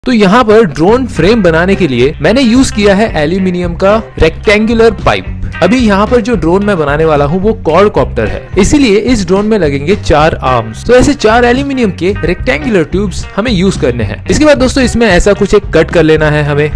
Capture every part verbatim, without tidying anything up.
तो यहाँ पर ड्रोन फ्रेम बनाने के लिए मैंने यूज किया है एल्यूमिनियम का रेक्टेंगुलर पाइप। अभी यहाँ पर जो ड्रोन मैं बनाने वाला हूँ वो क्वाडकॉप्टर है, इसीलिए इस ड्रोन में लगेंगे चार आर्म्स। तो ऐसे चार एल्यूमिनियम के रेक्टेंगुलर ट्यूब्स हमें यूज करने हैं। इसके बाद दोस्तों इसमें ऐसा कुछ एक कट कर लेना है हमें,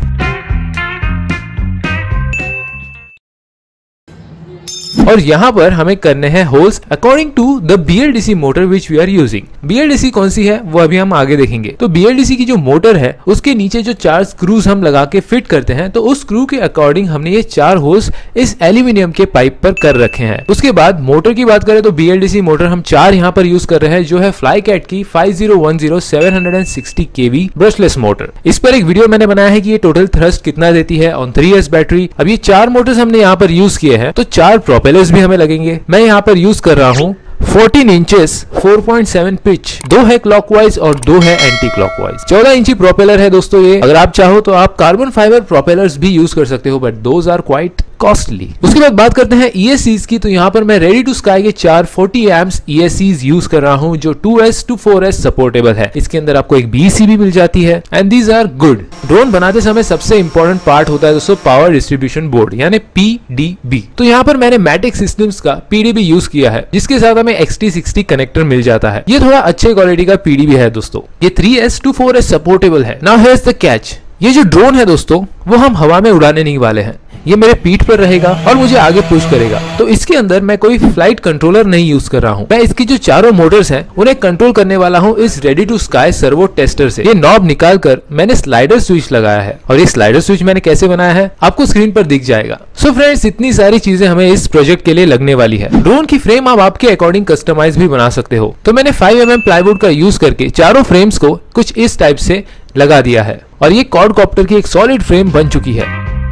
और यहाँ पर हमें करने हैं holes according to the B L D C motor which we are using. B L D C कौन सी है वो अभी हम आगे देखेंगे। तो बी एल डी सी की जो मोटर है उसके नीचे जो चार स्क्रूज हम लगा के फिट करते हैं, तो उस स्क्रू के अकॉर्डिंग हमने ये चार होल्स इस एल्यूमिनियम के पाइप पर कर रखे हैं। उसके बाद मोटर की बात करें तो B L D C motor हम चार यहाँ पर यूज कर रहे हैं, जो है फ्लाईकैट की five zero one zero seven sixty K V brushless motor. इस पर एक वीडियो मैंने बनाया है कि ये टोटल थ्रस्ट कितना देती है ऑन थ्री एस बैटरी। अब ये चार मोटर्स हमने यहाँ पर यूज किए हैं, तो चार प्रोपेलर्स भी हमें लगेंगे। मैं यहाँ पर यूज कर रहा हूँ fourteen inches four point seven pitch, दो है क्लॉकवाइज और दो है एंटी क्लॉकवाइज। चौदह इंची प्रोपेलर है दोस्तों ये। अगर आप चाहो तो आप कार्बन फाइबर प्रोपेलर्स भी यूज कर सकते हो, but those are quite costly. उसके बाद बात करते हैं ई एस सीज़ की। तो यहाँ पर मैं रेडी टू स्काई के चार forty amps E S Cs use कर रहा हूँ, जो two S to four S supportable है। इसके अंदर आपको एक बी सी भी मिल जाती है and these are good. Drone बनाते समय सबसे इंपॉर्टेंट पार्ट होता है दोस्तों पावर डिस्ट्रीब्यूशन बोर्ड, यानी पी डी बी। तो यहाँ पर मैंने मैटिक सिस्टम्स का पी डी बी यूज किया है, जिसके साथ हमें एक्स टी सिक्सटी कनेक्टर मिल जाता है। ये थोड़ा अच्छे क्वालिटी का पी डी बी है दोस्तों। ये three S to four S supportable है। Now here's the catch. ये जो ड्रोन है दोस्तों वो हम हवा में उड़ाने नहीं वाले हैं, ये मेरे पीठ पर रहेगा और मुझे आगे पुश करेगा। तो इसके अंदर मैं कोई फ्लाइट कंट्रोलर नहीं यूज कर रहा हूँ। मैं इसकी जो चारों मोटर्स हैं उन्हें कंट्रोल करने वाला हूँ इस ready to Sky servo tester से। ये नॉब निकाल कर मैंने स्लाइडर स्विच लगाया है, और ये स्लाइडर स्विच मैंने कैसे बनाया है आपको स्क्रीन पर दिख जाएगा। सो फ्रेंड्स, इतनी सारी चीजें हमें इस प्रोजेक्ट के लिए लगने वाली है। ड्रोन की फ्रेम आप आपके अकॉर्डिंग कस्टमाइज भी बना सकते हो। तो मैंने फाइव एम एम प्लाईवुड का यूज करके चारों फ्रेम्स को कुछ इस टाइप से लगा दिया है, और ये क्वाडकॉप्टर की एक सॉलिड फ्रेम बन चुकी है।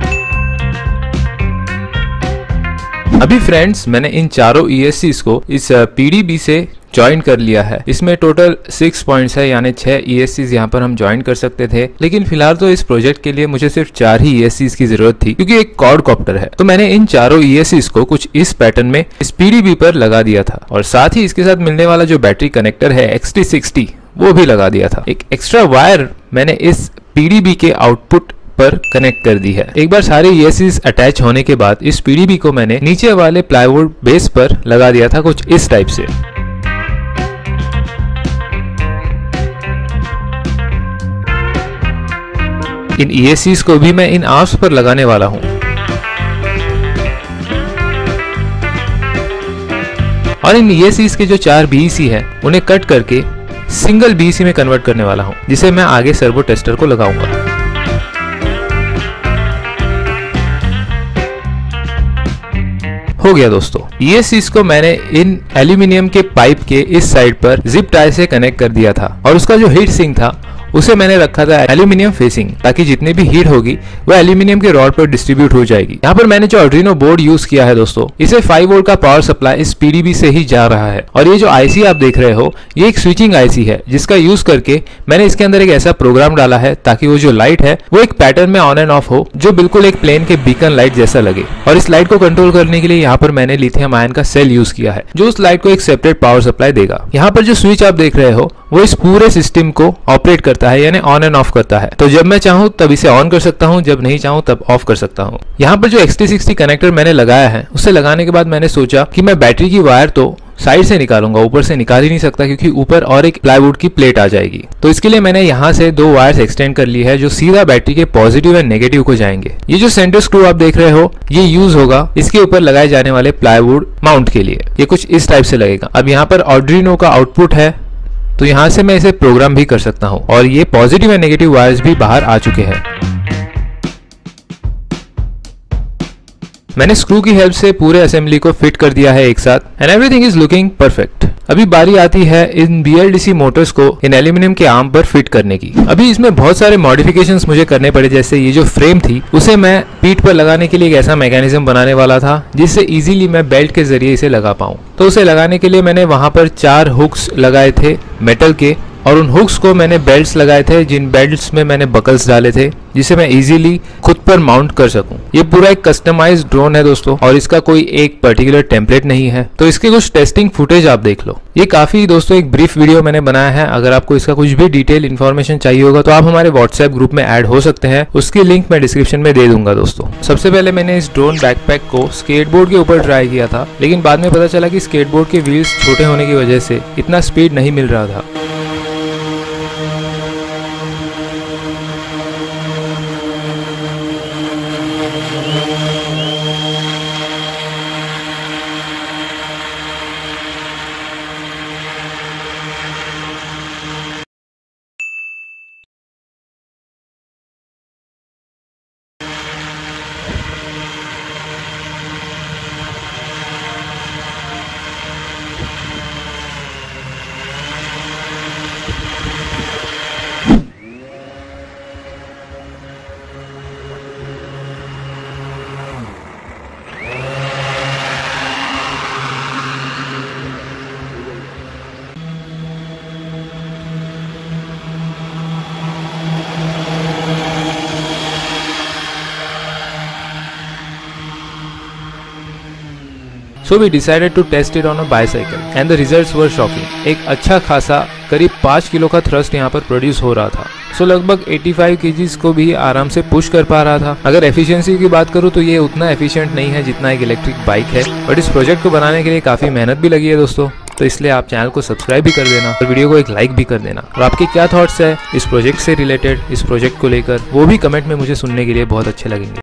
अभी फ्रेंड्स मैंने इन चारों ई एस सीज़ को इस पी डी बी से ज्वाइन कर लिया है। इसमें टोटल सिक्स पॉइंट्स है, यानी छह ई एस सीज़ यहाँ पर हम ज्वाइन कर सकते थे, लेकिन फिलहाल तो इस प्रोजेक्ट के लिए मुझे सिर्फ चार ही ई एस सीज़ की जरूरत थी, क्योंकि एक क्वाडकॉप्टर है। तो मैंने इन चारों ई एस सीज़ को कुछ इस पैटर्न में इस पी डी बी पर लगा दिया था, और साथ ही इसके साथ मिलने वाला जो बैटरी कनेक्टर है एक्स टी सिक्सटी वो भी लगा दिया था। एक एक्स्ट्रा वायर मैंने इस पी डी बी के आउटपुट पर कनेक्ट कर दी है। एक बार सारे ई एस सीज़ अटैच होने के बाद इस पी डी बी को मैंने नीचे वाले प्लाईवुड बेस पर लगा दिया था कुछ इस टाइप से। इन ई एस सीज़ को भी मैं इन आर्म्स पर लगाने वाला हूं, और इन ई एस सीज़ के जो चार बी ई सी है उन्हें कट करके सिंगल बी ई सी में कन्वर्ट करने वाला हूं, जिसे मैं आगे सर्वो टेस्टर को लगाऊंगा। हो गया दोस्तों। ई एस सीज़ को मैंने इन एल्यूमिनियम के पाइप के इस साइड पर जिप टाई से कनेक्ट कर दिया था, और उसका जो हीट सिंक था उसे मैंने रखा था एल्यूमिनियम फेसिंग, ताकि जितनी भी हीट होगी वो एल्यूमिनियम के रॉड पर डिस्ट्रीब्यूट हो जाएगी। यहाँ पर मैंने जो आर्डिनो बोर्ड यूज किया है दोस्तों, इसे फाइव वोल्ट का पावर सप्लाई इस पी डी बी से ही जा रहा है। और ये जो आईसी आप देख रहे हो ये एक स्विचिंग आईसी है, जिसका यूज करके मैंने इसके अंदर एक ऐसा प्रोग्राम डाला है ताकि वो जो लाइट है वो एक पैटर्न में ऑन एंड ऑफ हो, जो बिल्कुल एक प्लेन के बीकन लाइट जैसा लगे। और इस लाइट को कंट्रोल करने के लिए यहाँ पर मैंने लिथियम आयन का सेल यूज किया है, जो उस लाइट को एक सेपरेट पावर सप्लाई देगा। यहाँ पर जो स्विच आप देख रहे हो वो इस पूरे सिस्टम को ऑपरेट करता है, यानी ऑन एंड ऑफ करता है। तो जब मैं चाहूँ तब इसे ऑन कर सकता हूँ, जब नहीं चाहूँ तब ऑफ कर सकता हूँ। यहाँ पर जो एक्स टी सिक्सटी कनेक्टर मैंने लगाया है, उसे लगाने के बाद मैंने सोचा कि मैं बैटरी की वायर तो साइड से निकालूंगा, ऊपर से निकाल ही नहीं सकता, क्योंकि ऊपर और एक प्लाईवुड की प्लेट आ जाएगी। तो इसके लिए मैंने यहाँ से दो वायर्स एक्सटेंड कर ली है, जो सीधा बैटरी के पॉजिटिव एंड नेगेटिव को जाएंगे। ये जो सेंटर स्क्रू आप देख रहे हो ये यूज होगा इसके ऊपर लगाए जाने वाले प्लाईवुड माउंट के लिए। ये कुछ इस टाइप से लगेगा। अब यहाँ पर आर्डिनो का आउटपुट है, तो यहाँ से मैं इसे प्रोग्राम भी कर सकता हूँ, और ये पॉजिटिव एंड नेगेटिव वायर्स भी बाहर आ चुके हैं। मैंने स्क्रू की हेल्प से पूरे असेंबली को फिट कर दिया है एक साथ, and everything is looking perfect. अभी बारी आती है इन B L D C motors को इन एल्यूमिनियम के आर्म पर फिट करने की। अभी इसमें बहुत सारे मॉडिफिकेशंस मुझे करने पड़े, जैसे ये जो फ्रेम थी उसे मैं पीठ पर लगाने के लिए एक ऐसा मैकेनिज्म बनाने वाला था जिससे इजीली मैं बेल्ट के जरिए इसे लगा पाऊँ। तो उसे लगाने के लिए मैंने वहां पर चार हुक्स लगाए थे मेटल के, और उन हुक्स को मैंने बेल्ट्स लगाए थे, जिन बेल्ट्स में मैंने बकल्स डाले थे जिसे मैं इजीली खुद पर माउंट कर सकूं। ये पूरा एक कस्टमाइज्ड ड्रोन है दोस्तों, और इसका कोई एक पर्टिकुलर टेम्पलेट नहीं है। तो इसके कुछ टेस्टिंग फुटेज आप देख लो। ये काफी दोस्तों एक ब्रीफ वीडियो मैंने बनाया है। अगर आपको इसका कुछ भी डिटेल इन्फॉर्मेशन चाहिए होगा तो आप हमारे व्हाट्सएप ग्रुप में ऐड हो सकते हैं, उसकी लिंक मैं डिस्क्रिप्शन में दे दूंगा दोस्तों। सबसे पहले मैंने इस ड्रोन बैकपैक को स्केटबोर्ड के ऊपर ट्राई किया था, लेकिन बाद में पता चला कि स्केटबोर्ड के व्हील्स छोटे होने की वजह से इतना स्पीड नहीं मिल रहा था। So we decided to test it on a bicycle and the results were shocking। एक अच्छा खासा करीब पाँच किलो का थ्रस्ट यहाँ पर प्रोड्यूस हो रहा था। सो so, लगभग पचासी केजीज को भी आराम से पुश कर पा रहा था। अगर एफिशिएंसी की बात करूँ तो ये उतना एफिशिएंट नहीं है जितना एक इलेक्ट्रिक बाइक है, बट इस प्रोजेक्ट को बनाने के लिए काफी मेहनत भी लगी है दोस्तों। तो इसलिए आप चैनल को सब्सक्राइब भी कर देना और वीडियो को एक लाइक भी कर देना। और आपके क्या थॉट्स है इस प्रोजेक्ट से रिलेटेड, इस प्रोजेक्ट को लेकर, वो भी कमेंट में मुझे सुनने के लिए बहुत अच्छे लगेंगे।